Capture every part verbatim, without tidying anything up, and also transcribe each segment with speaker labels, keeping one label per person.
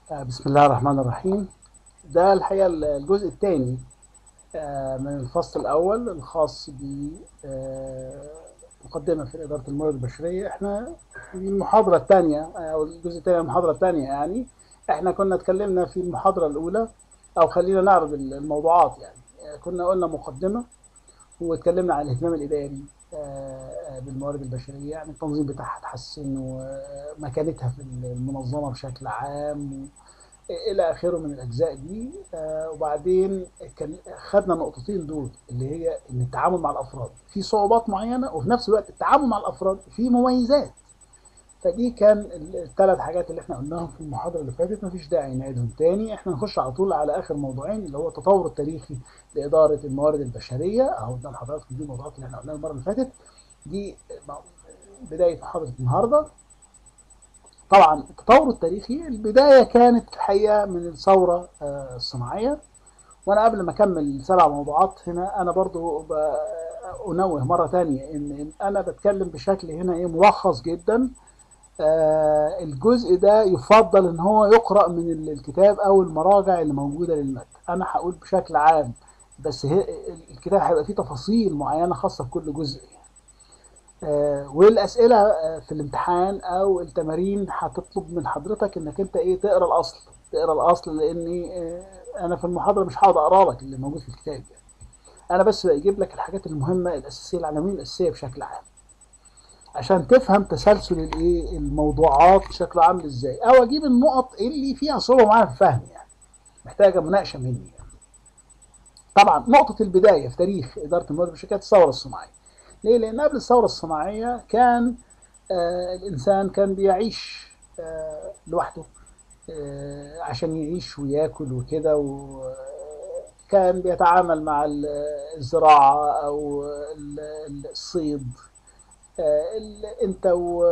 Speaker 1: آه، بسم الله الرحمن الرحيم. ده الحقيقة الجزء الثاني من الفصل الأول الخاص بمقدمة في إدارة الموارد البشرية. احنا في المحاضرة الثانية أو الجزء الثاني من المحاضرة الثانية، يعني احنا كنا اتكلمنا في المحاضرة الأولى، أو خلينا نعرض الموضوعات. يعني آه، كنا قلنا مقدمة، واتكلمنا عن الاهتمام الإداري آه، بالموارد البشرية، يعني التنظيم بتاعها تحسن ومكانتها في المنظمة بشكل عام الى اخره من الاجزاء دي. آه وبعدين كان خدنا النقطتين دول، اللي هي ان التعامل مع الافراد في صعوبات معينه، وفي نفس الوقت التعامل مع الافراد فيه مميزات. فدي كان الثلاث حاجات اللي احنا قلناهم في المحاضره اللي فاتت، مفيش داعي نعيدهم تاني. احنا نخش على طول على اخر موضوعين، اللي هو التطور التاريخي لاداره الموارد البشريه. اهو قدام حضراتكم دي الموضوعات اللي احنا قلناها المره اللي فاتت. دي بدايه محاضره النهارده. طبعا التطور التاريخي، البدايه كانت الحقيقه من الثوره آه، الصناعيه. وانا قبل ما اكمل سبع موضوعات هنا، انا برضو انوه مره تانية ان إن انا بتكلم بشكل هنا ايه ملخص جدا. آه الجزء ده يفضل ان هو يقرا من الكتاب او المراجع اللي موجوده للماده. انا هقول بشكل عام، بس هي الكتاب هيبقى فيه تفاصيل معينه خاصه بكل جزء. آه والاسئله آه في الامتحان او التمارين هتطلب من حضرتك انك انت ايه تقرا الاصل. تقرا الاصل لاني آه انا في المحاضره مش هقعد اقرا لك اللي موجود في الكتاب يعني. انا بس بجيب لك الحاجات المهمه الاساسيه، العناوين الاساسيه بشكل عام، عشان تفهم تسلسل الايه الموضوعات شكله عامل ازاي، او اجيب النقط اللي فيها صعوبه معايا في الفهم، يعني محتاجه مناقشه مني يعني. طبعا نقطه البدايه في تاريخ اداره الموارد البشريه كانت الثوره الصناعيه. ليه؟ لان قبل الثوره الصناعيه كان آه الانسان كان بيعيش آه لوحده، آه عشان يعيش وياكل وكده، وكان بيتعامل مع الزراعه او الصيد. آه، انت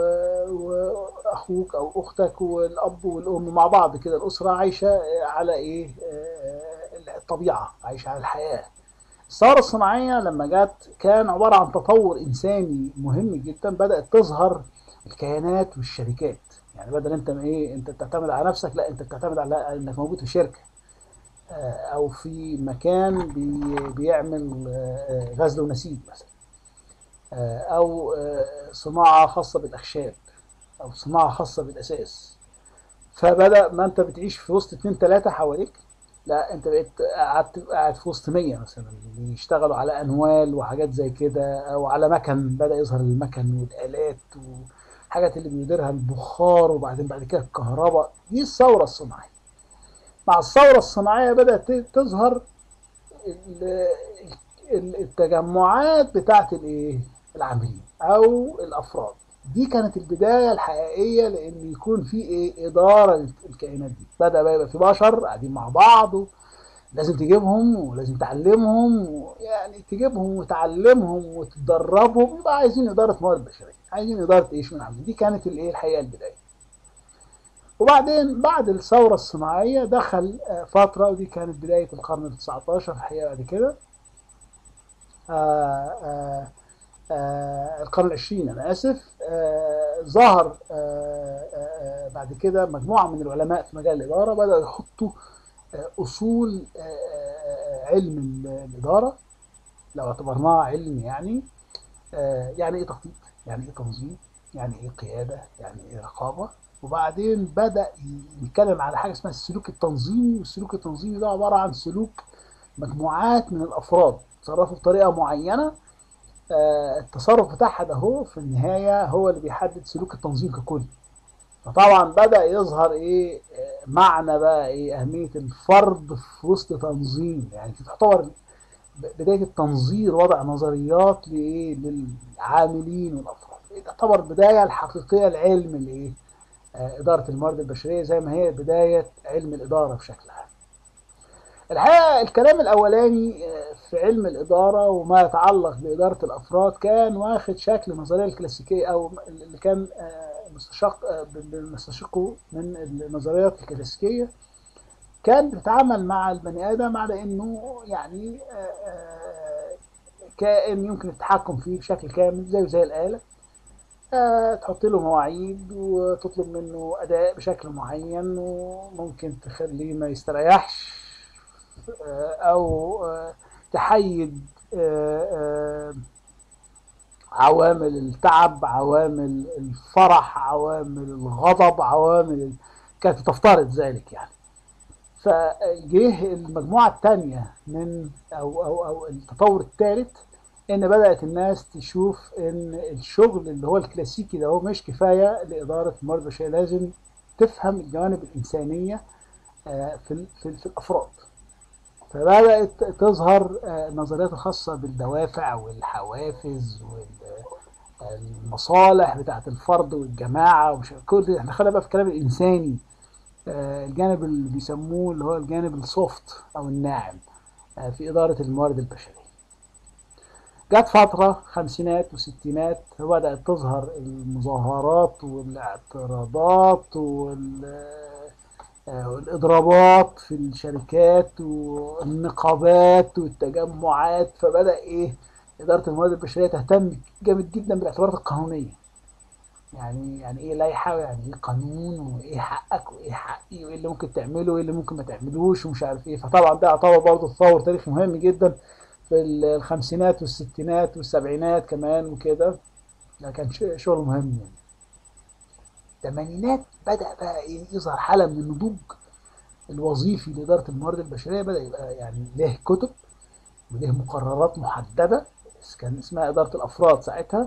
Speaker 1: واخوك او اختك والاب والام مع بعض كده، الاسره عايشه على ايه؟ آه، الطبيعه، عايشه على الحياه. الثوره الصناعيه لما جت كان عباره عن تطور انساني مهم جدا. بدات تظهر الكيانات والشركات. يعني بدل انت ايه انت بتعتمد على نفسك، لا انت بتعتمد على انك موجود في شركه آه، او في مكان بي بيعمل آه، غزل ونسيج مثلا، او صناعه خاصه بالاخشاب، او صناعه خاصه بالاساس. فبدا ما انت بتعيش في وسط اتنين تلاته حواليك، لا انت بقيت قعدت قاعد في وسط مية مثلا بيشتغلوا على انوال وحاجات زي كده، او على مكن. بدا يظهر المكن والالات وحاجات اللي بيديرها البخار، وبعدين بعد كده الكهرباء. دي الثوره الصناعيه. مع الثوره الصناعيه بدات تظهر التجمعات بتاعت الايه العاملين او الافراد. دي كانت البدايه الحقيقيه، لان يكون في ايه اداره للكائنات دي. بدا بقى يبقى في بشر قاعدين مع بعض، لازم تجيبهم ولازم تعلمهم، يعني تجيبهم وتعلمهم وتدربهم. يبقى عايزين اداره موارد بشريه، عايزين اداره ايش من عاملين. دي كانت الايه الحقيقه البدايه. وبعدين بعد الثوره الصناعيه دخل فتره، ودي كانت بدايه القرن ال تسعتاشر الحقيقه. بعد كده آه آه آه القرن العشرين، أنا آسف. آه ظهر آه آه بعد كده مجموعة من العلماء في مجال الإدارة بدأوا يحطوا آه أصول آه آه علم الإدارة، لو اعتبرناها علم يعني. آه يعني إيه تخطيط؟ يعني إيه تنظيم؟ يعني إيه قيادة؟ يعني إيه رقابة؟ وبعدين بدأ يتكلم على حاجة اسمها السلوك التنظيمي. والسلوك التنظيمي ده عبارة عن سلوك مجموعات من الأفراد تصرفوا بطريقة معينة. آه، التصرف بتاعها ده هو في النهاية هو اللي بيحدد سلوك التنظيم ككل. فطبعا بدأ يظهر ايه آه، معنى بقى ايه أهمية الفرد في وسط تنظيم. يعني تعتبر بداية التنظير وضع نظريات لايه للعاملين والأفراد. تعتبر البداية الحقيقية لعلم الايه آه، إدارة الموارد البشرية، زي ما هي بداية علم الإدارة بشكل عام. الحقيقة الكلام الأولاني آه، في علم الإدارة وما يتعلق بإدارة الأفراد كان واخد شكل النظرية الكلاسيكية، أو اللي كان آه، مستشق آه، مستشقه من النظريات الكلاسيكية. كان بيتعامل مع البني آدم على إنه يعني آه، آه، كائن يمكن التحكم فيه بشكل كامل زيه زي الآلة. آه، تحط له مواعيد وتطلب منه أداء بشكل معين، وممكن تخليه ما يستريحش، آه، أو آه، تحيد آه، آه، عوامل التعب، عوامل الفرح، عوامل الغضب، عوامل كانت تفترض ذلك يعني. فجه المجموعة الثانية من أو أو أو التطور الثالث، إن بدأت الناس تشوف إن الشغل اللي هو الكلاسيكي ده هو مش كفاية لإدارة الموارد البشرية، لازم تفهم الجوانب الإنسانية آه، في في, في الأفراد. فبدأت تظهر آه، النظريات الخاصة بالدوافع والحوافز والمصالح بتاعة الفرد والجماعة، ومش كل احنا خلينا بقى في الكلام الإنساني، آه، الجانب اللي بيسموه اللي هو الجانب السوفت أو الناعم آه، في إدارة الموارد البشرية. جت فترة خمسينات وستينات وبدأت تظهر المظاهرات والاعتراضات والإضرابات في الشركات والنقابات والتجمعات، فبدأ إيه إدارة الموارد البشرية تهتم جامد جدا بالاعتبارات القانونية. يعني يعني ايه لائحه، يعني ايه قانون، وايه حقك وايه حقي، وايه اللي ممكن تعمله وايه اللي ممكن ما تعملوش ومش عارف ايه. فطبعا ده يعتبر برضه تطور تاريخي مهم جدا في الخمسينات والستينات والسبعينات كمان وكده. ده كان شغل مهم يعني. الثمانينات بدأ بقى ايه يظهر حالة من النضوج الوظيفي لإدارة الموارد البشرية، بدأ يبقى يعني له كتب وله مقررات محددة، كان اسمها إدارة الأفراد ساعتها،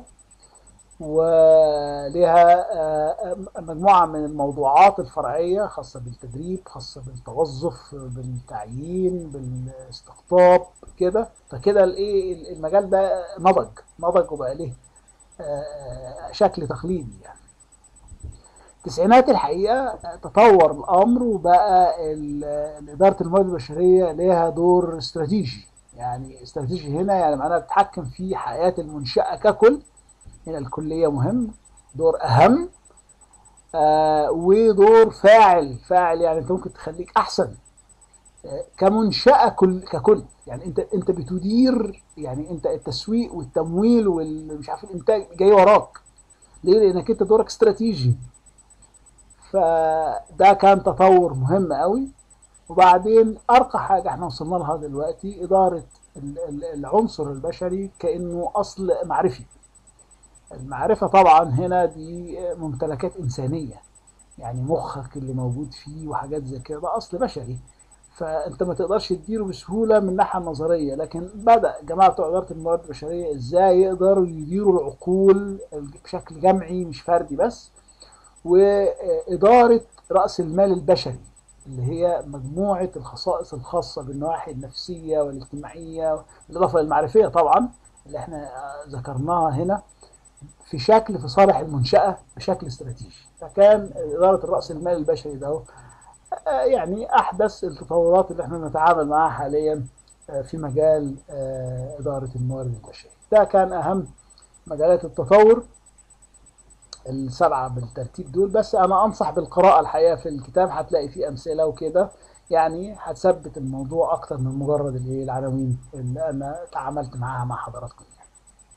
Speaker 1: ولها آه، مجموعة من الموضوعات الفرعية خاصة بالتدريب، خاصة بالتوظف، بالتعيين، بالاستقطاب كده. فكده الايه المجال ده نضج نضج وبقى له آه، شكل تقليدي يعني. التسعينات الحقيقة تطور الأمر، وبقى إدارة الموارد البشرية لها دور استراتيجي. يعني استراتيجي هنا يعني معناها بتتحكم في حياة المنشأة ككل. هنا الكلية مهم، دور أهم، آه ودور فاعل فاعل يعني أنت ممكن تخليك أحسن آه كمنشأة كل ككل. يعني أنت أنت بتدير، يعني أنت التسويق والتمويل والمش عارف الإنتاج جاي وراك. ليه؟ لأنك أنت دورك استراتيجي. فده كان تطور مهم قوي. وبعدين أرقى حاجة احنا وصلنا لها دلوقتي إدارة العنصر البشري كأنه أصل معرفي. المعرفة طبعا هنا دي ممتلكات إنسانية، يعني مخك اللي موجود فيه وحاجات زي كده ده أصل بشري، فأنت ما تقدرش تديره بسهولة من الناحية النظرية. لكن بدأ جماعة بتوع إدارة الموارد البشرية إزاي يقدروا يديروا العقول بشكل جمعي مش فردي بس، وإدارة رأس المال البشري اللي هي مجموعة الخصائص الخاصة بالنواحي النفسية والاجتماعية بالإضافة للمعرفية طبعا اللي احنا ذكرناها هنا، في شكل في صالح المنشأة بشكل استراتيجي. فكان إدارة الرأس المال البشري ده يعني أحدث التطورات اللي احنا نتعامل معها حاليا في مجال إدارة الموارد البشرية. ده كان أهم مجالات التطور السبعة بالترتيب دول. بس أنا أنصح بالقراءة الحقيقة في الكتاب، هتلاقي فيه أمثلة وكده، يعني هتثبت الموضوع أكتر من مجرد العناوين اللي أنا تعاملت معاها مع حضراتكم يعني.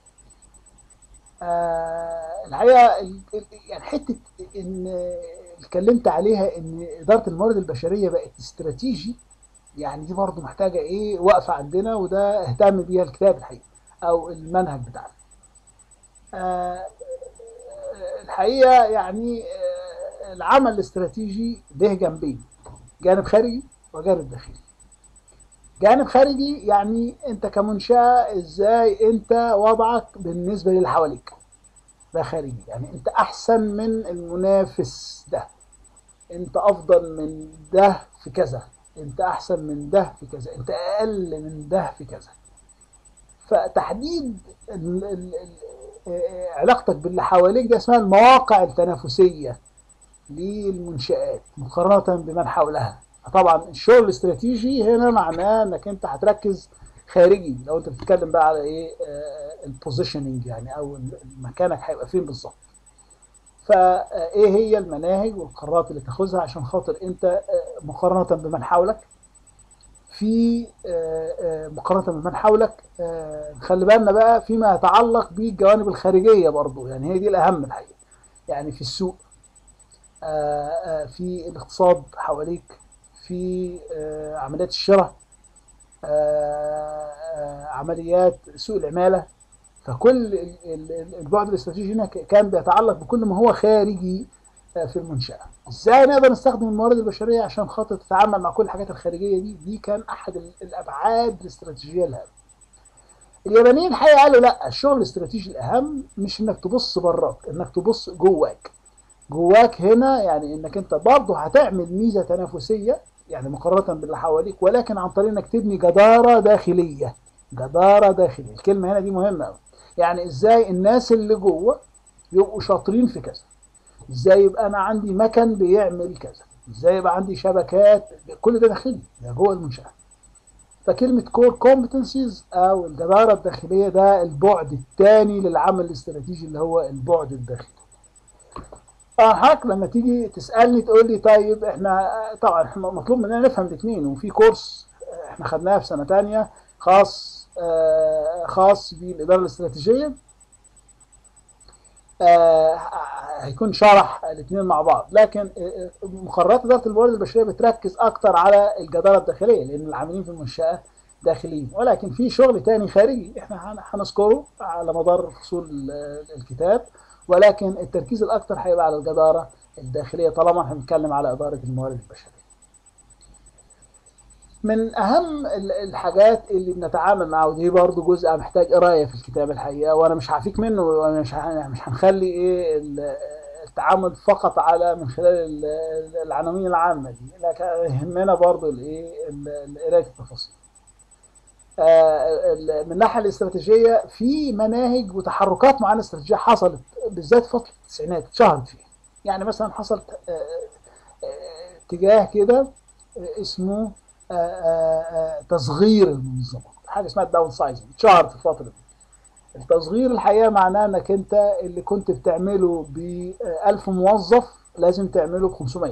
Speaker 1: آه الحقيقه يعني حته ان اتكلمت عليها ان اداره الموارد البشريه بقت استراتيجي، يعني دي برضو محتاجه ايه وقفه عندنا، وده اهتم بيها الكتاب الحقيقه او المنهج بتاعنا. آه الحقيقه يعني آه العمل الاستراتيجي له جانبين، جانب خارجي وجانب داخلي. جانب خارجي يعني انت كمنشأة ازاي انت وضعك بالنسبه للي حواليك، ده خارجي. يعني انت احسن من المنافس ده، انت افضل من ده في كذا، انت احسن من ده في كذا، انت اقل من ده في كذا. فتحديد ال ال ال علاقتك باللي حواليك ده اسمها المواقع التنافسية للمنشآت مقارنة بمن حولها. طبعا الشغل الاستراتيجي هنا معناه انك انت هتركز خارجي، لو انت بتتكلم بقى على ايه البوزيشننج يعني او مكانك هيبقى فين بالظبط. فايه هي المناهج والقرارات اللي تاخذها عشان خاطر انت مقارنه بمن حولك في آه، آه، مقارنة بمن حولك. آه، خلي بالنا بقى فيما يتعلق بالجوانب الخارجية برضو، يعني هي دي الأهم الحقيقة. يعني في السوق، آه، آه، في الاقتصاد حواليك، في آه، عمليات الشراء، آه، آه، عمليات سوق العمالة. فكل ال- ال- البعد الاستراتيجي هنا ك- كان بيتعلق بكل ما هو خارجي آه، في المنشأة. ازاي نقدر نستخدم الموارد البشرية عشان خاطر تتعامل مع كل الحاجات الخارجية دي؟ دي كان احد ال- الابعاد الاستراتيجية لها. اليابانيين الحقيقة قالوا لا، الشغل الاستراتيجي الاهم مش انك تبص براك، انك تبص جواك. جواك هنا يعني انك انت برضه هتعمل ميزة تنافسية يعني مقارنة باللي حواليك، ولكن عن طريق انك تبني جدارة داخلية. جدارة داخلية، الكلمة هنا دي مهمة قوي. يعني ازاي الناس اللي جوه يبقوا شاطرين في كذا، ازاي يبقى انا عندي مكن بيعمل كذا، ازاي يبقى عندي شبكات، كل ده داخلي، ده جوه المنشأة. فكلمة كور كومبتنسيز او الجدارة الداخلية ده البعد الثاني للعمل الاستراتيجي اللي هو البعد الداخلي. اه حضرتك لما تيجي تسالني تقول لي طيب احنا طبعا احنا مطلوب مننا نفهم الاثنين، وفي كورس احنا خدناه في سنه تانية خاص آه خاص بالاداره الاستراتيجيه، آه هيكون شرح الاثنين مع بعض. لكن آه، مقررات اداره الموارد البشريه بتركز اكتر على الجداره الداخليه لان العاملين في المنشاه داخليين، ولكن في شغل تاني خارجي احنا هن- هنذكره على مدار فصول ال- الكتاب، ولكن التركيز الاكتر هيبقى على الجداره الداخليه طالما احنا بنتكلم على اداره الموارد البشريه. من اهم ال- الحاجات اللي بنتعامل معها، ودي برضو جزء محتاج قرايه في الكتاب الحقيقه، وانا مش هفيك منه، وانا مش ه- مش هنخلي ايه ال- التعامل فقط على من خلال ال- العناوين العامه دي، لكن يهمنا برضو الايه ال- قرايه التفاصيل. آه، ال- من الناحيه الاستراتيجيه في مناهج وتحركات معينه استراتيجيه حصلت بالذات فتره التسعينات اتشهرت فيها. يعني مثلا حصل آه، آه، اتجاه كده آه، اسمه آه، آه، آه، تصغير المنظمات، حاجه اسمها الداون سايزنج، اتشهرت في الفتره دي. التصغير الحقيقه معناه انك انت اللي كنت بتعمله ب ألف موظف لازم تعمله ب خمسمية.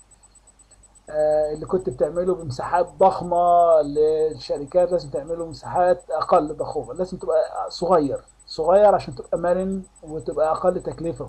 Speaker 1: آه، اللي كنت بتعمله بمساحات ضخمه للشركات لازم تعمله مساحات اقل ضخامه، لازم تبقى صغير صغير عشان تبقى مرن وتبقى اقل تكلفه.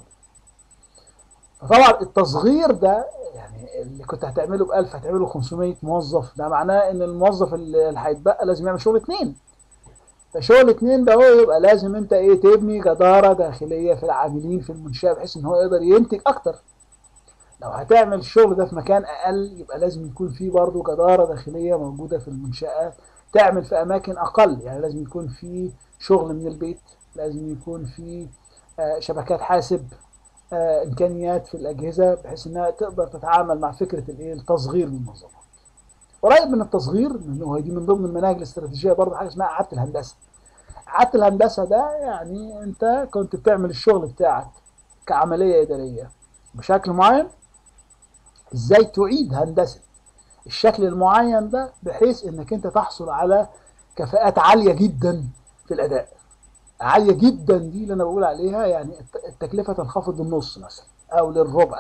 Speaker 1: فطبعا التصغير ده يعني اللي كنت هتعمله ب ألف هتعمله خمسمية موظف، ده معناه ان الموظف اللي هيتبقى لازم يعمل شغل اتنين. فشغل اتنين ده هو يبقى لازم انت ايه تبني جداره داخليه في العاملين في المنشاه بحيث ان هو يقدر ينتج اكتر. لو هتعمل الشغل ده في مكان اقل يبقى لازم يكون في برضه جداره داخليه موجوده في المنشاه تعمل في اماكن اقل. يعني لازم يكون في شغل من البيت، لازم يكون في آه، شبكات حاسب، آه، امكانيات في الاجهزه بحيث انها تقدر تتعامل مع فكره الايه التصغير للمنظمه. قريب من التصغير لانه هي دي من ضمن المناهج الاستراتيجيه برضه حاجه اسمها اعاده الهندسه. اعاده الهندسه ده يعني انت كنت بتعمل الشغل بتاعك كعمليه اداريه بشكل معين، ازاي تعيد هندسه الشكل المعين ده بحيث انك انت تحصل على كفاءات عاليه جدا في الاداء. عاليه جدا دي اللي انا بقول عليها يعني التكلفه تنخفض للنص مثلا او للربع.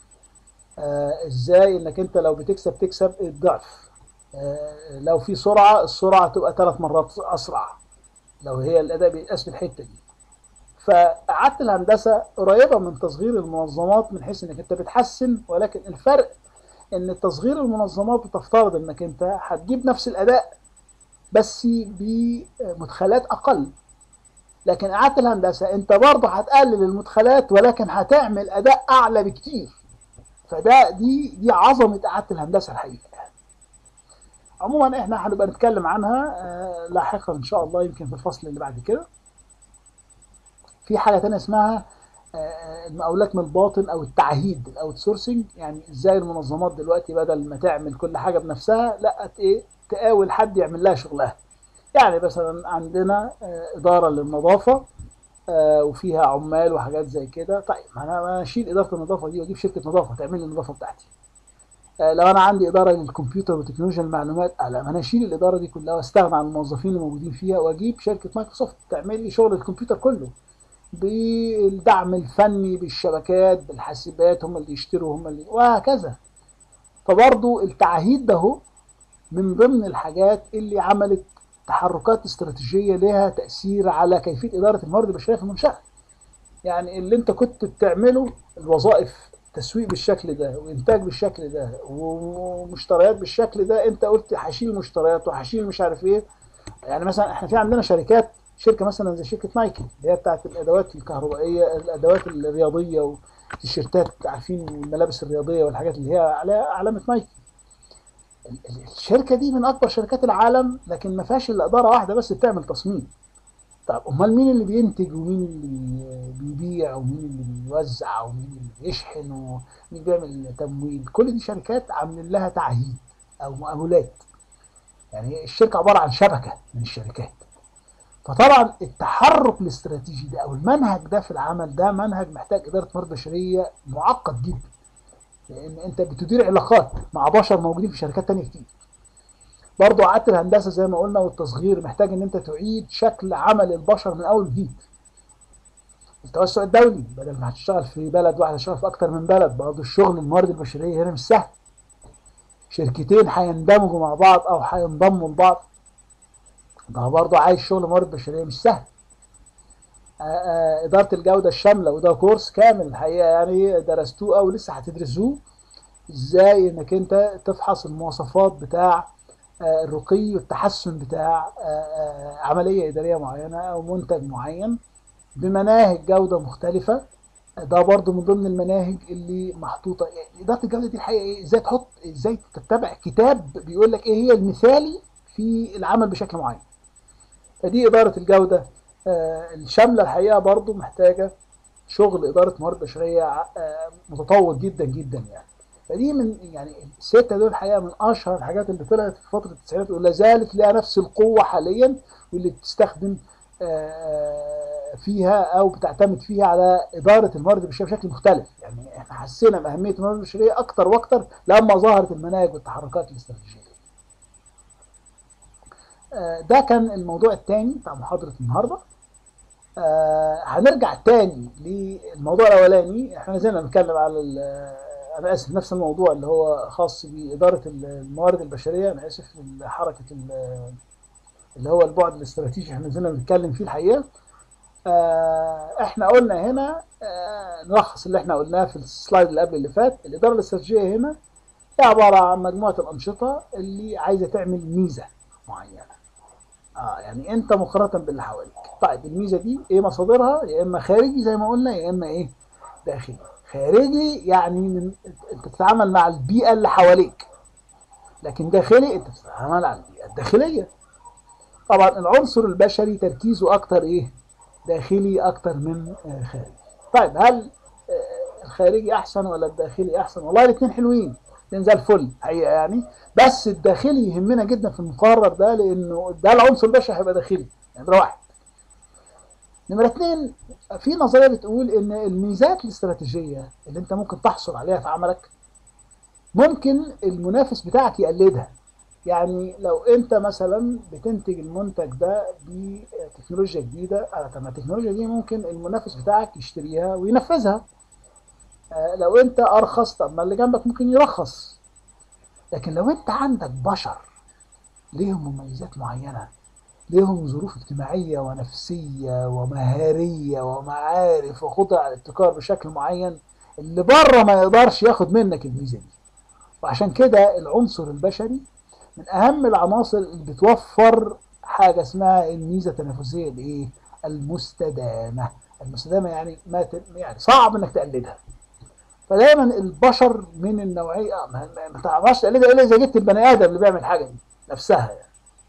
Speaker 1: آه ازاي انك انت لو بتكسب تكسب الضعف. آه لو في سرعه السرعه تبقى ثلاث مرات اسرع لو هي الاداء بيتقاس في الحته دي. فاعاده الهندسه قريبه من تصغير المنظمات من حيث انك انت بتحسن، ولكن الفرق ان تصغير المنظمات بتفترض انك انت هتجيب نفس الاداء بس بمدخلات اقل. لكن اعاده الهندسه انت برضه هتقلل المدخلات ولكن هتعمل اداء اعلى بكتير. فده دي دي عظمه اعاده الهندسه الحقيقه. عموما احنا هنبقى نتكلم عنها آه، لاحقا ان شاء الله، يمكن في الفصل اللي بعد كده. في حاجه تانية اسمها آه، المقاولات من الباطن او التعهيد الاوت سورسنج. يعني ازاي المنظمات دلوقتي بدل ما تعمل كل حاجه بنفسها لا ايه تقاول حد يعمل لها شغلها. يعني مثلا عندنا آه، اداره للنظافه آه، وفيها عمال وحاجات زي كده. طيب ما انا ما اشيل اداره النظافه دي واجيب شركه نظافه تعمل لي النظافه بتاعتي. آه، لو انا عندي اداره للكمبيوتر وتكنولوجيا المعلومات آه، لا ما انا اشيل الاداره دي كلها واستغنى عن الموظفين اللي موجودين فيها واجيب شركه مايكروسوفت تعمل لي شغل الكمبيوتر كله بالدعم الفني بالشبكات بالحاسبات، هم اللي يشتروا هم اللي وهكذا. فبرضو التعهيد ده هو من ضمن الحاجات اللي عملت تحركات استراتيجيه لها تاثير على كيفيه اداره الموارد البشريه في المنشاه. يعني اللي انت كنت بتعمله، الوظائف، تسويق بالشكل ده وانتاج بالشكل ده ومشتريات بالشكل ده، انت قلت هشيل مشتريات وهشيل مش عارف ايه. يعني مثلا احنا في عندنا شركات، شركه مثلا زي شركه نايكي اللي هي بتاعت الادوات الكهربائيه، الادوات الرياضيه والتيشيرتات، عارفين الملابس الرياضيه والحاجات اللي هي عليها علامه نايكي. الشركه دي من اكبر شركات العالم، لكن ما فيهاش الا اداره واحده بس بتعمل تصميم. طب امال مين اللي بينتج ومين اللي بيبيع ومين اللي بيوزع ومين اللي بيشحن ومين بيعمل تمويل؟ كل دي شركات عاملين لها تعهيد او مقاولات. يعني الشركه عباره عن شبكه من الشركات. فطبعا التحرك الاستراتيجي ده او المنهج ده في العمل ده منهج محتاج اداره موارد بشريه معقد جدا، لان انت بتدير علاقات مع بشر موجودين في شركات تانية كتير. برضو عادة الهندسه زي ما قلنا والتصغير محتاج ان انت تعيد شكل عمل البشر من اول وجديد. التوسع الدولي، بدل ما هتشتغل في بلد واحد هتشتغل في اكتر من بلد. برضو الشغل الموارد البشريه هنا مش سهل، شركتين هيندمجوا مع بعض او هينضموا لبعض، ده برضو عايز شغل موارد بشريه مش سهل. آآ آآ اداره الجوده الشامله، وده كورس كامل الحقيقه يعني درستوه او لسه هتدرسوه، ازاي انك انت تفحص المواصفات بتاع الرقي والتحسن بتاع عمليه اداريه معينه او منتج معين بمناهج جوده مختلفه. ده برضو من ضمن المناهج اللي محطوطه. يعني اداره الجوده دي الحقيقه ايه، ازاي تحط، ازاي تتبع كتاب بيقول لك ايه هي المثالي في العمل بشكل معين. فدي اداره الجوده الشامله الحقيقه برضو محتاجه شغل اداره موارد بشريه متطور جدا جدا يعني. فدي من يعني الستة دول الحقيقه من اشهر الحاجات اللي طلعت في فتره التسعينات ولا زالت لها نفس القوه حاليا، واللي بتستخدم فيها او بتعتمد فيها على اداره الموارد البشريه بشكل مختلف. يعني احنا حسينا باهميه الموارد البشريه اكتر واكتر لما ظهرت المناهج والتحركات الاستراتيجيه. ده كان الموضوع الثاني بتاع محاضره النهارده. آه هنرجع تاني للموضوع الاولاني. احنا نزلنا نتكلم على انا اسف نفس الموضوع اللي هو خاص باداره الموارد البشريه. انا اسف حركه اللي هو البعد الاستراتيجي احنا نزلنا نتكلم فيه الحقيقه. آه احنا قلنا هنا آه نلخص اللي احنا قلناه في السلايد اللي قبل اللي فات. الاداره الاستراتيجيه هنا هي عباره عن مجموعه الانشطه اللي عايزه تعمل ميزه معينه. اه يعني انت مقارنه باللي حواليك. طيب الميزه دي ايه مصادرها؟ يا اما خارجي زي ما قلنا، يا اما ايه داخلي. خارجي يعني من انت بتتعامل مع البيئه اللي حواليك، لكن داخلي انت بتتعامل على البيئه الداخليه. طبعا العنصر البشري تركيزه اكتر ايه داخلي اكتر من آه خارجي. طيب هل آه الخارجي احسن ولا الداخلي احسن؟ والله الاثنين حلوين، الاثنين زي الفل حقيقه يعني. بس الداخلي يهمنا جدا في المقرر ده، لانه ده العنصر البشري هيبقى داخلي. يعني ده واحد. نمرة اتنين، في نظرية بتقول ان الميزات الاستراتيجية اللي انت ممكن تحصل عليها في عملك ممكن المنافس بتاعك يقلدها. يعني لو انت مثلا بتنتج المنتج ده بتكنولوجيا جديدة، طب التكنولوجيا دي ممكن المنافس بتاعك يشتريها وينفذها. آه لو انت ارخص، طب ما اللي جنبك ممكن يرخص. لكن لو انت عندك بشر ليهم مميزات معينة، ليهم ظروف اجتماعية ونفسية ومهارية ومعارف وقدرة على الابتكار بشكل معين، اللي بره ما يقدرش ياخد منك الميزة دي. وعشان كده العنصر البشري من أهم العناصر اللي بتوفر حاجة اسمها الميزة التنافسية الإيه؟ المستدامة. المستدامة يعني ما يعني صعب إنك تقلدها. فدايما البشر من النوعية ما تعرفش تقلدها إلا إذا جبت البني آدم اللي بيعمل الحاجة دي نفسها يعني.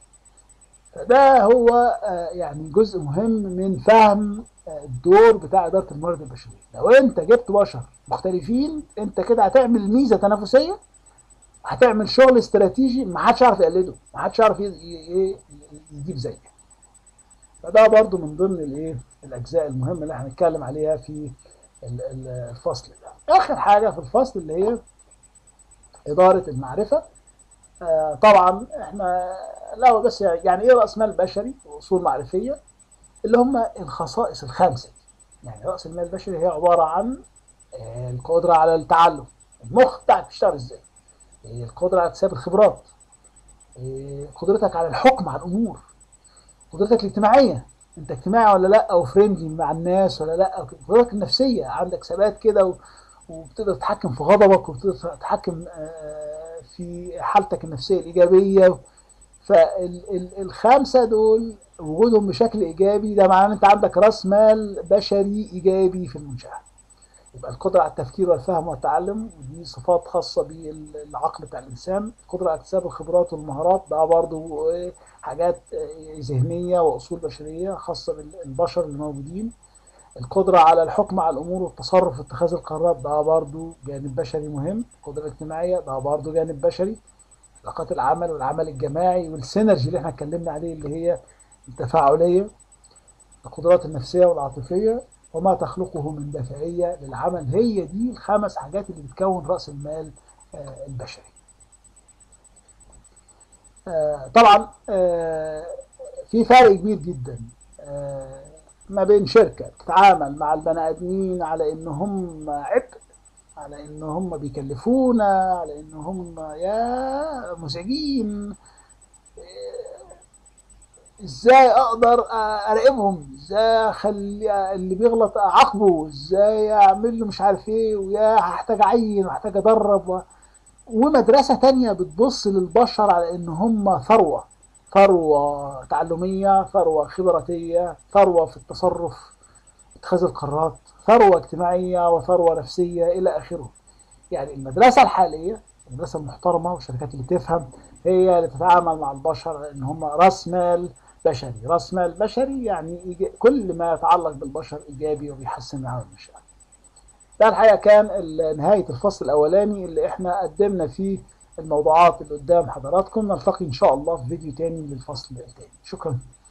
Speaker 1: فده هو يعني جزء مهم من فهم الدور بتاع إدارة الموارد البشرية. لو أنت جبت بشر مختلفين، أنت كده هتعمل ميزة تنافسية، هتعمل شغل استراتيجي ما حدش يعرف يقلده، ما حدش يعرف يجيب زيه. فده برضو من ضمن الايه الأجزاء المهمة اللي هنتكلم عليها في الفصل ده. آخر حاجة في الفصل اللي هي إدارة المعرفة. آه طبعا احنا لا بس يعني ايه راس مال بشري واصول معرفيه، اللي هم الخصائص الخمسه. يعني راس المال البشري هي عباره عن آه القدره على التعلم، المخ بتاعك بيشتغل ازاي، القدره على اكتساب الخبرات، إيه، قدرتك على الحكم على الامور، قدرتك الاجتماعيه، انت اجتماعي ولا لا، او فريندلي مع الناس ولا لا، قدرتك النفسيه، عندك ثبات كده و- وبتقدر تتحكم في غضبك، وبتقدر تتحكم آه، في حالتك النفسيه الايجابيه. فالخمسه دول وجودهم بشكل ايجابي ده معناه ان انت عندك راس مال بشري ايجابي في المنشاه. يبقى القدرة على التفكير والفهم والتعلم، ودي صفات خاصة بالعقل بتاع الإنسان. القدرة على اكتساب الخبرات والمهارات، ده برضو إيه، حاجات إيه، ذهنية وأصول بشرية خاصة بالبشر اللي موجودين. القدرة على الحكم على الأمور والتصرف في اتخاذ القرارات، ده برضو جانب بشري مهم. القدرة الاجتماعية، ده برضو جانب بشري. علاقات العمل والعمل الجماعي والسينرجي اللي احنا اتكلمنا عليه اللي هي التفاعلية. القدرات النفسية والعاطفية، وما تخلقه من دافعية للعمل. هي دي الخمس حاجات اللي بتكون رأس المال آه، البشري. آه، طبعا آه، في فرق كبير جدا آه، ما بين شركة تتعامل مع البني آدمين على إن هم عبء، على إن هم بيكلفونا، على إن هم يا مزعجين، ازاي اقدر اراقبهم، ازاي اخلي اللي بيغلط اعاقبه، ازاي اعمل له مش عارف ايه، ويا هحتاج اعين وهحتاج ادرب و... ومدرسة تانية بتبص للبشر على ان هم ثروة، ثروة تعلمية، ثروة خبراتية، ثروة في التصرف، اتخاذ القرارات، ثروة اجتماعية، وثروة نفسية الى اخره. يعني المدرسة الحالية، المدرسة المحترمة والشركات اللي تفهم، هي اللي تتعامل مع البشر ان هم راس مال بشري. راس مال بشري يعني إيجا- كل ما يتعلق بالبشر ايجابي وبيحسن من عمل المنشأة. ده الحقيقة كان ال- نهاية الفصل الاولاني اللي احنا قدمنا فيه الموضوعات اللي قدام حضراتكم. نلتقي ان شاء الله في فيديو تاني للفصل التاني. شكرا.